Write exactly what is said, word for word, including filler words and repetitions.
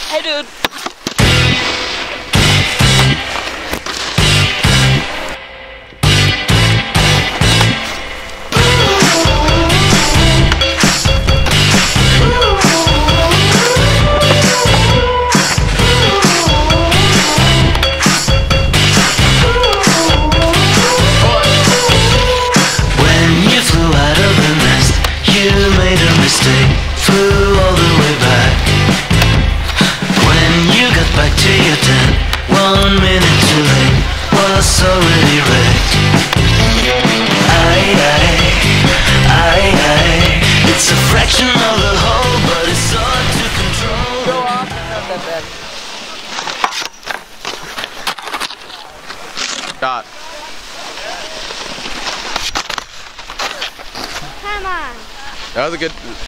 Hey, dude. Flew all the way back. When you got back to your tent, one minute too late, was already wrecked. Aye, aye, aye, aye. It's a fraction of the whole, but it's hard to control. Go off, not that bad. Got. Come on. That was a good.